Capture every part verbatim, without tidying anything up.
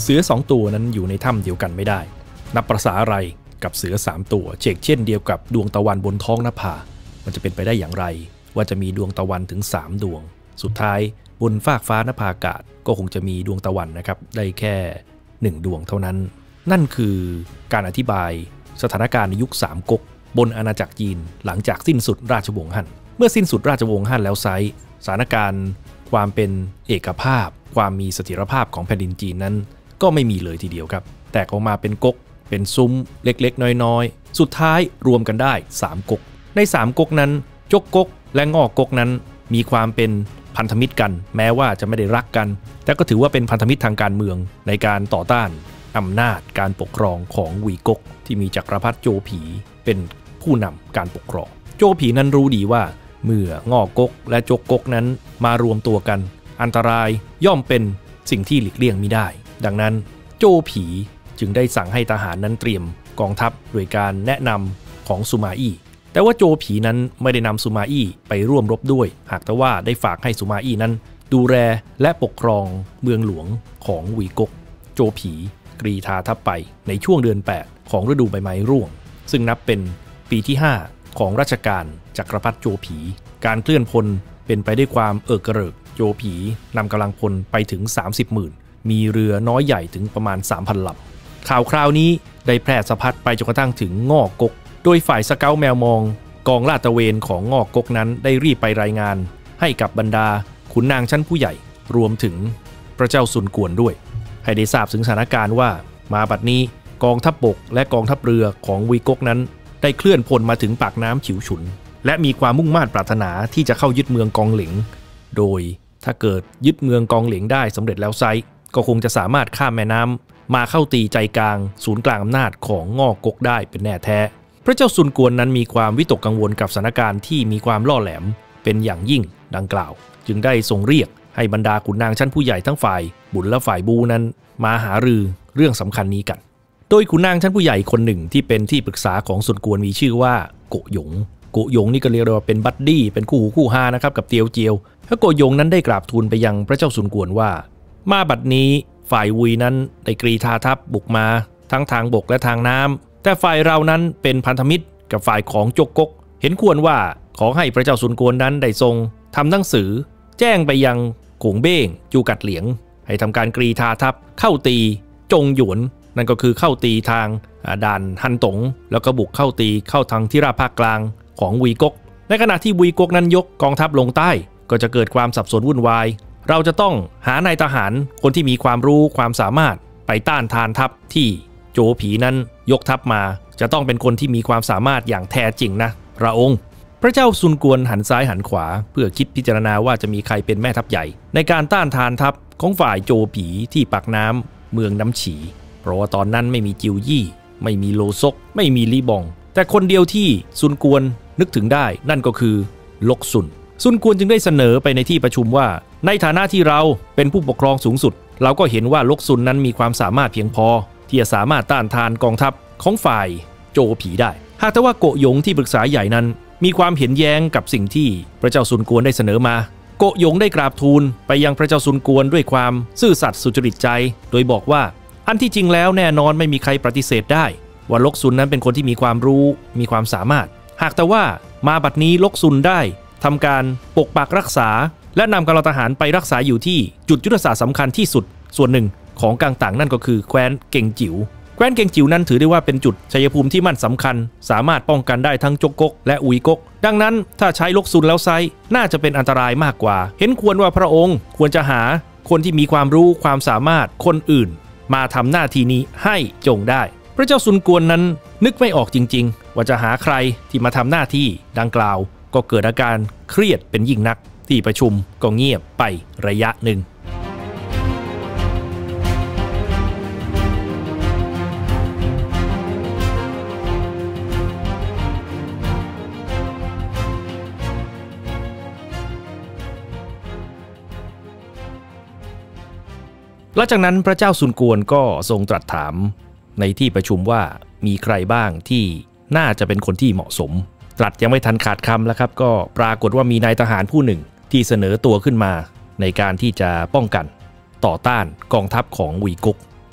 เสือสองตัวนั้นอยู่ในถ้ำเดียวกันไม่ได้นับประสาอะไรกับเสือสามตัวเชกเช่นเดียวกับดวงตะวันบนท้องนภามันจะเป็นไปได้อย่างไรว่าจะมีดวงตะวันถึงสามดวงสุดท้ายบนฟากฟ้านภาอากาศก็คงจะมีดวงตะวันนะครับได้แค่หนึ่งดวงเท่านั้นนั่นคือการอธิบายสถานการณ์ในยุคสามก๊กบนอาณาจักรจีนหลังจากสิ้นสุดราชวงศ์ฮั่นเมื่อสิ้นสุดราชวงศ์ฮั่นแล้วไซสถานการณ์ความเป็นเอกภาพความมีเสถียรภาพของแผ่นดินจีนนั้นก็ไม่มีเลยทีเดียวครับแตกออกมาเป็นก๊กเป็นซุ้มเล็กๆน้อยๆสุดท้ายรวมกันได้สามก๊กในสามก๊กนั้นจกก๊กและงอกก๊กนั้นมีความเป็นพันธมิตรกันแม้ว่าจะไม่ได้รักกันแต่ก็ถือว่าเป็นพันธมิตรทางการเมืองในการต่อต้านอำนาจการปกครองของหวีก๊กที่มีจักรพรรดิโจผีเป็นผู้นำการปกครองโจผีนั้นรู้ดีว่าเมื่องอกก๊กและจกก๊กนั้นมารวมตัวกันอันตรายย่อมเป็นสิ่งที่หลีกเลี่ยงไม่ได้ดังนั้นโจผีจึงได้สั่งให้ทหารนั้นเตรียมกองทัพโดยการแนะนำของซูมาอี้แต่ว่าโจผีนั้นไม่ได้นำซูมาอี้ไปร่วมรบด้วยหากแต่ว่าได้ฝากให้ซูมาอี้นั้นดูแลและปกครองเมืองหลวงของหวีก๊กโจผีกรีธาทัพไปในช่วงเดือนแปดของฤดูใบไม้ร่วงซึ่งนับเป็นปีที่ห้าของรัชกาลจักรพรรดิโจผีการเคลื่อนพลเป็นไปด้วยความเอิกกระเริกโจผีนำกำลังพลไปถึง สามสิบหมื่น มีเรือน้อยใหญ่ถึงประมาณ สามพัน ลำข่าวคราวนี้ได้แพร่สะพัดไปจนกระทั่งถึงงอกก๊กโดยฝ่ายสเกาต์แมวมองกองลาดตระเวนของงอกก๊กนั้นได้รีบไปรายงานให้กับบรรดาขุนนางชั้นผู้ใหญ่รวมถึงพระเจ้าซุนกวนด้วยให้ได้ทราบถึงสถานการณ์ว่ามาบัดนี้กองทัพบกและกองทัพเรือของหวีก๊กนั้นได้เคลื่อนพลมาถึงปากน้ำฉิวฉุนและมีความมุ่งมั่นปรารถนาที่จะเข้ายึดเมืองกองเหลงโดยถ้าเกิดยึดเมืองกองเหลงได้สำเร็จแล้วไซก็คงจะสามารถข้ามแม่น้ำมาเข้าตีใจกลางศูนย์กลางอำนาจของงอกก๊กได้เป็นแน่แท้พระเจ้าซุนกวนนั้นมีความวิตกกังวลกับสถานการณ์ที่มีความล่อแหลมเป็นอย่างยิ่งดังกล่าวจึงได้ทรงเรียกให้บรรดาขุนนางชั้นผู้ใหญ่ทั้งฝ่ายบุญและฝ่ายบูนั้นมาหารือเรื่องสำคัญนี้กันโดยขุนนางชั้นผู้ใหญ่คนหนึ่งที่เป็นที่ปรึกษาของซุนกวนมีชื่อว่าโกหยงโกหยงนี่ก็เรียกว่าเป็นบัดดี้เป็นคู่หูคู่ฮานะครับกับเตียวเจียวพระโกหยงนั้นได้กราบทูลไปยังพระเจ้าซุนกวนว่ามาบัดนี้ฝ่ายวุยนั้นได้กรีธาทัพบุกมาทั้งทางบกและทางน้ำแต่ฝ่ายเรานั้นเป็นพันธมิตรกับฝ่ายของจกก๊กเห็นควรว่าขอให้พระเจ้าซุนกวนนั้นได้ทรงทำหนังสือแจ้งไปยังกงเบ้งจูกัดเหลียงให้ทำการกรีธาทัพเข้าตีจงหยวนนั่นก็คือเข้าตีทางด่านฮันตงแล้วก็บุกเข้าตีเข้าทางที่ราบภาคกลางของหวีก๊กในขณะที่หวีก๊กนั้นยกกองทัพลงใต้ก็จะเกิดความสับสนวุ่นวายเราจะต้องหานายทหารคนที่มีความรู้ความสามารถไปต้านทานทัพที่โจผีนั้นยกทัพมาจะต้องเป็นคนที่มีความสามารถอย่างแท้จริงนะพระองค์พระเจ้าซุนกวนหันซ้ายหันขวาเพื่อคิดพิจารณาว่าจะมีใครเป็นแม่ทัพใหญ่ในการต้านทานทัพของฝ่ายโจผีที่ปากน้ำเมืองน้ำฉีเพราะว่าตอนนั้นไม่มีจิวยี่ไม่มีโลซกไม่มีลีบองแต่คนเดียวที่ซุนกวนนึกถึงได้นั่นก็คือลกซุนซุนกวนจึงได้เสนอไปในที่ประชุมว่าในฐานะที่เราเป็นผู้ปกครองสูงสุดเราก็เห็นว่าลกซุนนั้นมีความสามารถเพียงพอที่จะสามารถต้านทานกองทัพของฝ่ายโจผีได้หากแต่ว่าโกหยงที่ปรึกษาใหญ่นั้นมีความเห็นแย้งกับสิ่งที่พระเจ้าซุนกวนได้เสนอมาโกหยงได้กราบทูลไปยังพระเจ้าซุนกวนด้วยความซื่อสัตย์สุจริตใจโดยบอกว่าอันที่จริงแล้วแน่นอนไม่มีใครปฏิเสธได้ว่าลกซุนนั้นเป็นคนที่มีความรู้มีความสามารถหากแต่ว่ามาบัดนี้ลกซุนได้ทำการปกปักรักษาและนำกำลังทหารไปรักษาอยู่ที่จุดยุทธศาสตร์สำคัญที่สุดส่วนหนึ่งของกังต่างนั่นก็คือแคว้นเก่งจิ๋วแคว้นเก่งจิ๋วนั้นถือได้ว่าเป็นจุดชัยภูมิที่มั่นสำคัญสามารถป้องกันได้ทั้งจกก๊กและอุยก๊กดังนั้นถ้าใช้ลกซุนแล้วไซน่าจะเป็นอันตรายมากกว่าเห็นควรว่าพระองค์ควรจะหาคนที่มีความรู้ความสามารถคนอื่นมาทำหน้าที่นี้ให้จงได้พระเจ้าซุนกวนนั้นนึกไม่ออกจริงๆว่าจะหาใครที่มาทำหน้าที่ดังกล่าวก็เกิดอาการเครียดเป็นยิ่งนักที่ประชุมก็เงียบไประยะหนึ่งหลังจากนั้นพระเจ้าซุนกวนก็ทรงตรัสถามในที่ประชุมว่ามีใครบ้างที่น่าจะเป็นคนที่เหมาะสมตรัสยังไม่ทันขาดคำแล้วครับก็ปรากฏว่ามีนายทหารผู้หนึ่งที่เสนอตัวขึ้นมาในการที่จะป้องกันต่อต้านกองทัพของหวีก๊ก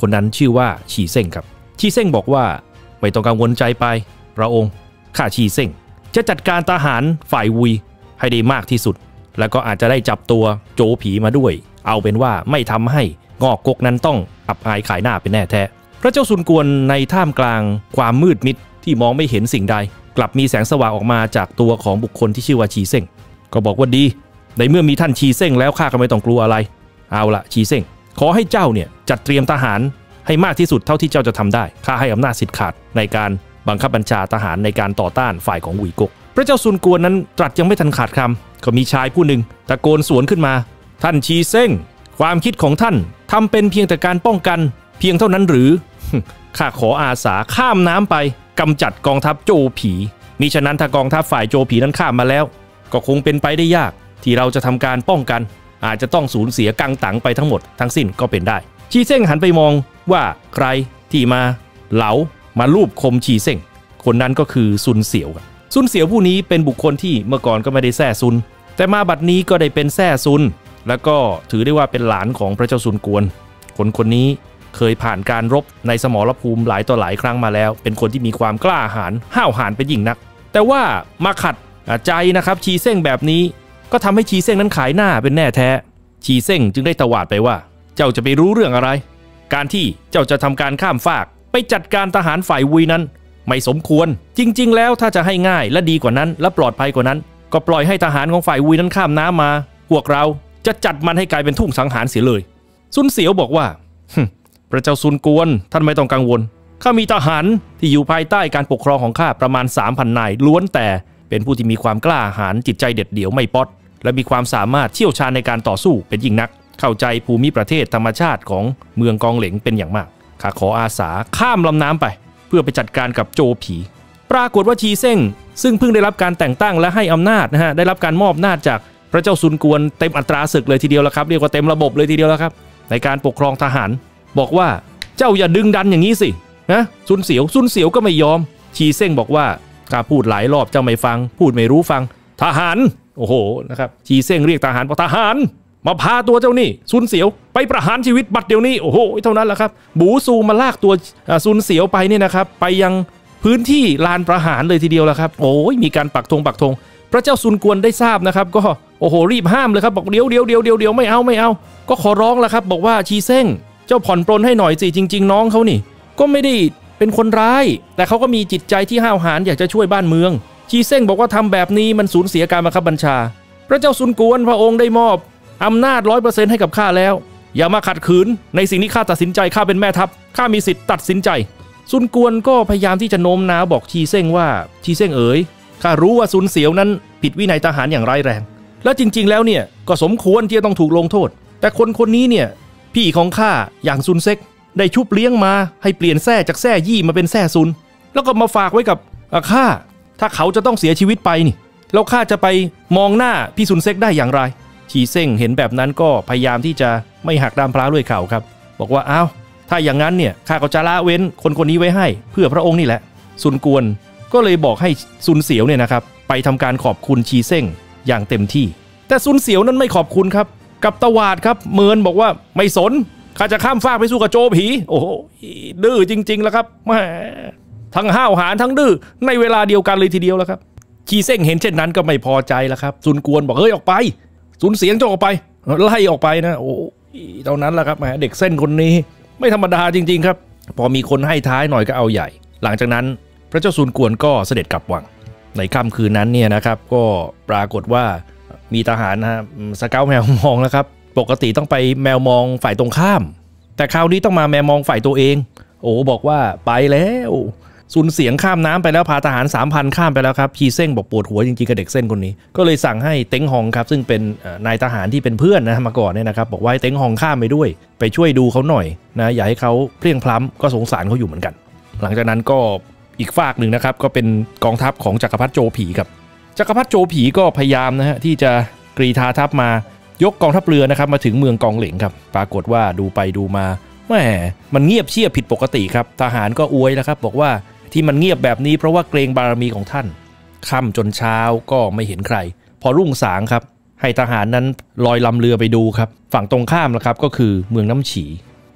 คนนั้นชื่อว่าชีเซ่งครับชีเซ่งบอกว่าไม่ต้องกังวลใจไปพระองค์ข้าชีเซ่งจะจัดการทหารฝ่ายวุยให้ได้มากที่สุดแล้วก็อาจจะได้จับตัวโจผีมาด้วยเอาเป็นว่าไม่ทำให้งอกกกนั้นต้องอับอายขายหน้าเป็นแน่แท้พระเจ้าซุนกวนในท่ามกลางความมืดมิดที่มองไม่เห็นสิ่งใดกลับมีแสงสว่างออกมาจากตัวของบุคคลที่ชื่อว่าชีเซ่งก็บอกว่าดีในเมื่อมีท่านชีเซ่งแล้วข้าก็ไม่ต้องกลัวอะไรเอาละชีเซ่งขอให้เจ้าเนี่ยจัดเตรียมทหารให้มากที่สุดเท่าที่เจ้าจะทำได้ข้าให้อำนาจสิทธิ์ขาดในการบังคับบัญชาทหารในการต่อต้านฝ่ายของหุยกกพระเจ้าซุนกวนนั้นตรัสยังไม่ทันขาดคำก็มีชายผู้หนึ่งตะโกนสวนขึ้นมาท่านชีเซ่งความคิดของท่านทำเป็นเพียงแต่การป้องกันเพียงเท่านั้นหรือ ข้าขออาสาข้ามน้ำไปกำจัดกองทัพโจผีมิฉะนั้นถ้ากองทัพฝ่ายโจผีนั้นข้ามมาแล้วก็คงเป็นไปได้ยากที่เราจะทำการป้องกันอาจจะต้องสูญเสียกังตังไปทั้งหมดทั้งสิ้นก็เป็นได้ชีเซ่งหันไปมองว่าใครที่มาเหลามาลูบคมชีเซ่งคนนั้นก็คือซุนเสี่ยวซุนเสี่ยวผู้นี้เป็นบุคคลที่เมื่อก่อนก็ไม่ได้แซ่ซุนแต่มาบัดนี้ก็ได้เป็นแซ่ซุนแล้วก็ถือได้ว่าเป็นหลานของพระเจ้าซุนกวนคนคนนี้เคยผ่านการรบในสมรภูมิหลายต่อหลายครั้งมาแล้วเป็นคนที่มีความกล้าหาญห้าวหาญเป็นยิ่งนักแต่ว่ามาขัดใจนะครับชีเซ่งแบบนี้ก็ทำให้ชีเซ่งนั้นขายหน้าเป็นแน่แท้ชีเซ่งจึงได้ตวาดไปว่าเจ้าจะไปรู้เรื่องอะไรการที่เจ้าจะทำการข้ามฟากไปจัดการทหารฝ่ายวุยนั้นไม่สมควรจริงๆแล้วถ้าจะให้ง่ายและดีกว่านั้นและปลอดภัยกว่านั้นก็ปล่อยให้ทหารของฝ่ายวุยนั้นข้ามน้ำมาพวกเราจะจัดมันให้กลายเป็นทุ่งสังหารเสียเลยซุนเสี่ยวบอกว่าพระเจ้าซุนกวนท่านไม่ต้องกังวลข้ามีทหารที่อยู่ภายใต้การปกครองของข้าประมาณ สามพัน นายล้วนแต่เป็นผู้ที่มีความกล้าหาญจิตใจเด็ดเดี่ยวไม่ป๊อดและมีความสามารถเชี่ยวชาญในการต่อสู้เป็นยิ่งนักเข้าใจภูมิประเทศธรรมชาติของเมืองกองเหลงเป็นอย่างมากข้าขออาสาข้ามลำน้ำไปเพื่อไปจัดการกับโจผีปรากฏว่าชีเซ่งซึ่งเพิ่งได้รับการแต่งตั้งและให้อำนาจนะฮะได้รับการมอบอำนาจจากพระเจ้าซุนกวนเต็มอัตราศึกเลยทีเดียวแล้วครับเรียกว่าเต็มระบบเลยทีเดียวแล้วครับในการปกครองทหารบอกว่าเจ้าอย่าดึงดันอย่างนี้สินะซุนเสี่ยวซุนเสี่ยวก็ไม่ยอมชีเซ่งบอกว่าข้าพูดหลายรอบเจ้าไม่ฟังพูดไม่รู้ฟังทหารโอ้โหนะครับชีเซ่งเรียกทหารบอกทหารมาพาตัวเจ้านี่ซุนเสี่ยวไปประหารชีวิตบัดเดี๋ยวนี้โอ้โหเท่านั้นแหละครับบูซูมาลากตัวซุนเสี่ยวไปเนี่ยนะครับไปยังพื้นที่ลานประหารเลยทีเดียวแล้วครับโอ้ยมีการปักธงปักธงพระเจ้าซุนกวนได้ทราบนะครับก็โอ้โหรีบห้ามเลยครับบอกเดี๋ยวเดี๋ยวเดี๋ยวเดี๋ยวเดี๋ยวไม่เอาไม่เอาก็ขอร้องแล้วครับบอกว่าชีเซ่งเจ้าผ่อนปลนให้หน่อยสิจริงๆน้องเขานี่ก็ไม่ได้เป็นคนร้ายแต่เขาก็มีจิตใจที่ห้าวหาญอยากจะช่วยบ้านเมืองชีเซ่งบอกว่าทำแบบนี้มันสูญเสียการบังคับบัญชาพระเจ้าซุนกวนพระองค์ได้มอบอำนาจ ร้อยเปอร์เซ็นต์ ให้กับข้าแล้วอย่ามาขัดขืนในสิ่งที่ข้าตัดสินใจข้าเป็นแม่ทัพข้ามีสิทธิ์ตัดสินใจซุนกวนก็พยายามที่จะโน้มน้าวบอกชีเซ่งว่าชีเซ่งเอ๋ยข้ารู้ว่าซุนเสี่ยวนั้นผิดวินัยทหารอย่างร้ายแรงและจริงๆแล้วเนี่ยก็สมควรที่จะต้องถูกลงโทษแต่คนคนนี้เนี่ยพี่ของข้าอย่างซุนเซ็กได้ชุบเลี้ยงมาให้เปลี่ยนแท้จากแท้ยี่มาเป็นแท้ซุนแล้วก็มาฝากไว้กับข้าถ้าเขาจะต้องเสียชีวิตไปนี่แล้วข้าจะไปมองหน้าพี่ซุนเซ็กได้อย่างไรชีเซ่งเห็นแบบนั้นก็พยายามที่จะไม่หักด้ามพระด้วยเข่าครับบอกว่าอ้าวถ้าอย่างนั้นเนี่ยข้าก็จะละเว้นคนคนนี้ไว้ให้เพื่อพระองค์นี่แหละซุนกวนก็เลยบอกให้ซุนเสี่ยวเนี่ยนะครับไปทำการขอบคุณชีเซ่งอย่างเต็มที่แต่ซุนเสี่ยวนั้นไม่ขอบคุณครับกับตวาดครับเมินบอกว่าไม่สนข้าจะข้ามฟากไปสู้กับโจผีโอ้โหดื้อจริงๆแล้วครับแหมทั้งห้าวหาญทั้งดื้อในเวลาเดียวกันเลยทีเดียวแล้วครับชีเซ่งเห็นเช่นนั้นก็ไม่พอใจแล้วครับซุนกวนบอกเฮ้ยออกไปซุนเสียงจะออกไปไล่ออกไปนะโอ้เท่านั้นแหละครับแหมเด็กเส้นคนนี้ไม่ธรรมดาจริงๆครับพอมีคนให้ท้ายหน่อยก็เอาใหญ่หลังจากนั้นพระเจ้าซุนกวนก็เสด็จกลับวังในค่ำคืนนั้นเนี่ยนะครับก็ปรากฏว่ามีทหารนะฮะสเกาต์แมวมองแล้วครับปกติต้องไปแมวมองฝ่ายตรงข้ามแต่คราวนี้ต้องมาแมวมองฝ่ายตัวเองโอ้บอกว่าไปแล้วซุนเสียงข้ามน้ำไปแล้วพาทหาร สามพัน ข้ามไปแล้วครับชีเซ่งบอกปวดหัวจริงๆกับเด็กเส้นคนนี้ก็เลยสั่งให้เต็งฮองครับซึ่งเป็นนายทหารที่เป็นเพื่อนนะมาก่อนเนี่ยนะครับบอกว่าเต็งฮองข้ามไปด้วยไปช่วยดูเขาหน่อยนะอย่าให้เขาเพลียงพล้ำก็สงสารเขาอยู่เหมือนกันหลังจากนั้นก็อีกฝากหนึ่งนะครับก็เป็นกองทัพของจักรพรรดิโจผีครับจักรพรรดิโจผีก็พยายามนะฮะที่จะกรีธาทัพมายกกองทัพเรือนะครับมาถึงเมืองกองเหลงครับปรากฏว่าดูไปดูมาแหมมันเงียบเชียบผิดปกติครับทหารก็อวยแล้วครับบอกว่าที่มันเงียบแบบนี้เพราะว่าเกรงบารมีของท่านค่ำจนเช้าก็ไม่เห็นใครพอรุ่งสางครับให้ทหารนั้นลอยลำเรือไปดูครับฝั่งตรงข้ามนะครับก็คือเมืองน้ำฉี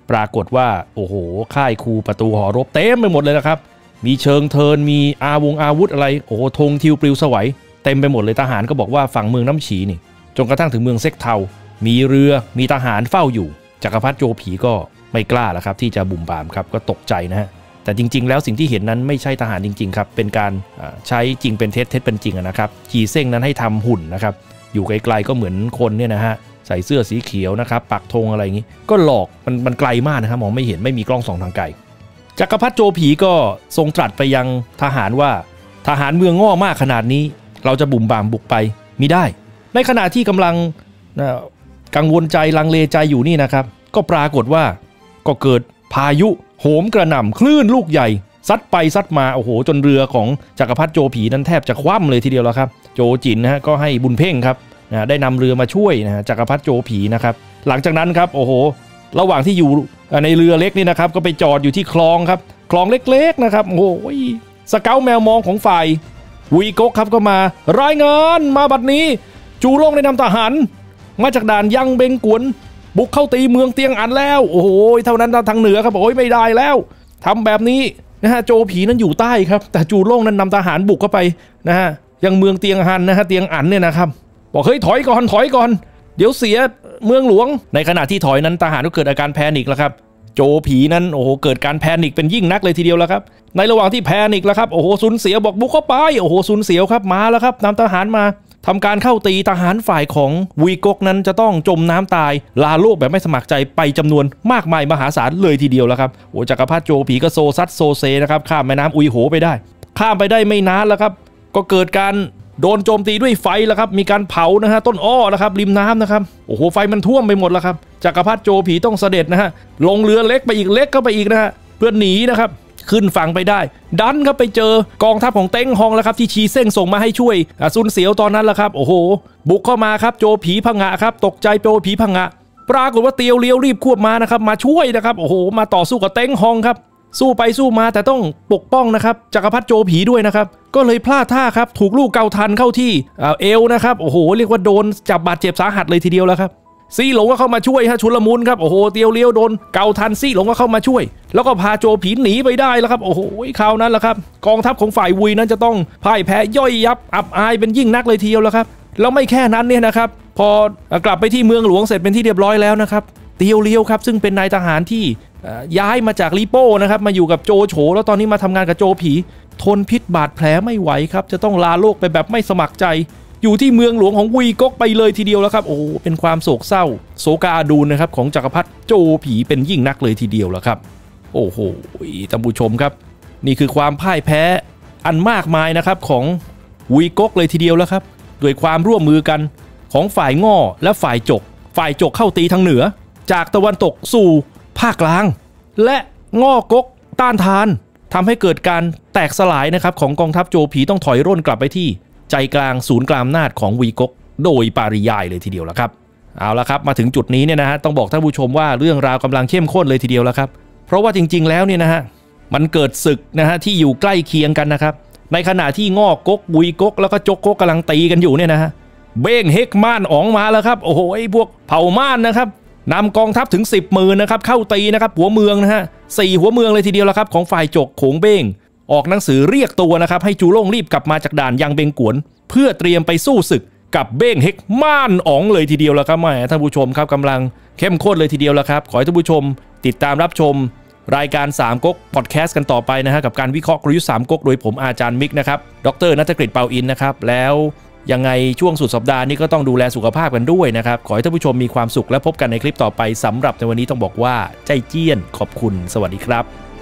ปรากฏว่าโอ้โหค่ายคูประตูหอรบเต็มไปหมดเลยนะครับมีเชิงเทินมีอาวงอาวุธอะไรโอ้โหธงทิวปลิวสวัยเต็มไปหมดเลยทหารก็บอกว่าฝั่งเมืองน้ำฉีนี่จนกระทั่งถึงเมืองเซ็กเทามีเรือมีทหารเฝ้าอยู่จักรพรรดิโจผีก็ไม่กล้าแล้วครับที่จะบุ่มบามครับก็ตกใจนะฮะแต่จริงๆแล้วสิ่งที่เห็นนั้นไม่ใช่ทหารจริงๆครับเป็นการใช้จริงเป็นเท็จเท็จเป็นจริงนะครับจีเซ่งนั้นให้ทำหุ่นนะครับอยู่ไกลๆก็เหมือนคนเนี่ยนะฮะใส่เสื้อสีเขียวนะครับปักธงอะไรอย่างนี้ก็หลอกมันมันไกลมากนะครับมองไม่เห็นไม่มีกล้องส่องทางไกลจักรพรรดิโจผีก็ทรงตรัสไปยังทหารว่าทหารเมืองง่อมากขนาดนี้เราจะบุ่มบามบุกไปมิได้ในขณะที่กำลังกังวลใจลังเลใจอยู่นี่นะครับก็ปรากฏว่าก็เกิดพายุโหมกระหน่ำคลื่นลูกใหญ่ซัดไปซัดมาโอ้โหจนเรือของจักรพรรดิโจผีนั้นแทบจะคว่ำเลยทีเดียวแล้วครับโจจินนะฮะก็ให้บุญเพ่งครับนะได้นำเรือมาช่วยนะจักรพรรดิโจผีนะครับหลังจากนั้นครับโอ้โหระหว่างที่อยู่ในเรือเล็กนี่นะครับก็ไปจอดอยู่ที่คลองครับคลองเล็กๆนะครับโอ้ยสเกาแมวมองของฝ่ายวีก๊กครับก็มารายงานมาบัดนี้จูล่งได้นำทหารมาจากด่านยังเบงกวนบุกเข้าตีเมืองเตียงอันแล้วโอ้โหเท่านั้นทางเหนือครับโอ้ยไม่ได้แล้วทำแบบนี้นะฮะโจผีนั้นอยู่ใต้ครับแต่จูล่งนั้นนำทหารบุกเข้าไปนะฮะยังเมืองเตียงฮันนะฮะเตียงอันเนี่ยนะครับบอกเฮ้ยถอยก่อนถอยก่อนเดี๋ยวเสียเมืองหลวงในขณะที่ถอยนั้นทหารก็เกิดอาการแพนิคแล้วครับโจผีนั้นโอ้โหเกิดการแพนิคเป็นยิ่งนักเลยทีเดียวแล้วครับในระหว่างที่แพนิคแล้วครับโอ้โหซุนเสียวบอกบุกเข้าไปโอ้โหซุนเสียวครับมาแล้วครับนำทหารมาทำการเข้าตีทหารฝ่ายของวีก๊กนั้นจะต้องจมน้ำตายลาโลกแบบไม่สมัครใจไปจำนวนมากมายมหาศาลเลยทีเดียวแล้วครับโอ้จักรพรรดิโจผีก็โซซัดโซเซนะครับข้ามแม่น้ำอุยโหไปได้ข้ามไปได้ไม่นานแล้วครับก็เกิดการโดนโจมตีด้วยไฟแล้วครับมีการเผานะฮะต้นอ้อนะครับริมน้ำนะครับโอ้โหไฟมันท่วมไปหมดแล้วครับจักรพรรดิโจผีต้องเสด็จนะฮะลงเรือเล็กไปอีกเล็กก็ไปอีกนะฮะเพื่อหนีนะครับขึ้นฝั่งไปได้ดันครับไปเจอกองทัพของเต็งฮองแล้วครับที่ชีเซ่งส่งมาให้ช่วยซุนเสียวตอนนั้นแหละครับโอ้โหบุกเข้ามาครับโจผีพังงะครับตกใจโจผีพังงะปรากฏว่าเตียวเลี้ยวรีบควบมานะครับมาช่วยนะครับโอ้โหมาต่อสู้กับเต็งฮองครับสู้ไปสู้มาแต่ต้องปกป้องนะครับจักรพรรดิโจผีด้วยนะครับก็เลยพลาดท่าครับถูกลูกเกาทันเข้าที่เอวนะครับโอ้โหเรียกว่าโดนจับบาดเจ็บสาหัสเลยทีเดียวแล้วครับซี่หลงก็เข้ามาช่วยฮะชุลมุนครับโอ้โหเตียวเลี้ยวโดนเกาทันซี่หลงก็เข้ามาช่วยแล้วก็พาโจผีหนีไปได้แล้วครับโอ้โหคราวนั้นแหละครับกองทัพของฝ่ายวุยนั้นจะต้องพ่ายแพ้ย่อยยับอับอายเป็นยิ่งนักเลยทีเดียวแล้วครับแล้วไม่แค่นั้นเนี่ยนะครับพอกลับไปที่เมืองหลวงเสร็จเป็นที่เรียบร้อยแล้วนะครับเตียวเลี้ยวครับซึ่งเป็นนายทหารที่ย้ายมาจากลีโป้นะครับมาอยู่กับโจโฉแล้วตอนนี้มาทำงานกับโจผีทนพิษบาดแผลไม่ไหวครับจะต้องลาโลกไปแบบไม่สมัครใจอยู่ที่เมืองหลวงของวีก๊กไปเลยทีเดียวแล้วครับโอ้เป็นความโศกเศร้าโศกาดูนนะครับของจักรพรรดิโจผีเป็นยิ่งนักเลยทีเดียวแล้วครับโอ้โหท่านผู้ชมครับนี่คือความพ่ายแพ้อันมากมายนะครับของวีก๊กเลยทีเดียวแล้วครับด้วยความร่วมมือกันของฝ่ายง่อและฝ่ายจกฝ่ายจกเข้าตีทางเหนือจากตะวันตกสู่ภาคกลางและง่อก๊กต้านทานทำให้เกิดการแตกสลายนะครับของกองทัพโจผีต้องถอยร่นกลับไปที่ใจกลางศูนย์กลางอำนาจของวีก๊กโดยปริยายเลยทีเดียวแล้วครับเอาละครับมาถึงจุดนี้เนี่ยนะฮะต้องบอกท่านผู้ชมว่าเรื่องราวกำลังเข้มข้นเลยทีเดียวแล้วครับเพราะว่าจริงๆแล้วเนี่ยนะฮะมันเกิดศึกนะฮะที่อยู่ใกล้เคียงกันนะครับในขณะที่ง่อก๊กวีก๊กแล้วก็จกก๊กกำลังตีกันอยู่เนี่ยนะฮะเบ้งเฮกม่านอ๋องมาแล้วครับโอ้โหไอ้พวกเผ่าม่านนะครับนำกองทัพถึงสิบหมื่นนะครับเข้าตีนะครับหัวเมืองนะฮะสี่หัวเมืองเลยทีเดียวแล้วครับของฝ่ายจกโขงเบ้งออกหนังสือเรียกตัวนะครับให้จูล่งรีบกลับมาจากด่านยังเบงกวนเพื่อเตรียมไปสู้ศึกกับเบ้งเฮกม่านอ๋องเลยทีเดียวแล้วครับแม่ท่านผู้ชมครับกำลังเข้มข้นเลยทีเดียวแล้วครับขอให้ท่านผู้ชมติดตามรับชมรายการสามก๊กพอดแคสต์กันต่อไปนะฮะกับการวิเคราะห์กลยุทธ์สามก๊กโดยผมอาจารย์มิกนะครับดร.ณัฐกฤษ เปาอินนะครับแล้วยังไงช่วงสุดสัปดาห์นี้ก็ต้องดูแลสุขภาพกันด้วยนะครับขอให้ท่านผู้ชมมีความสุขและพบกันในคลิปต่อไปสำหรับในวันนี้ต้องบอกว่าใจเจี้ยนขอบคุณสวัสดีครับ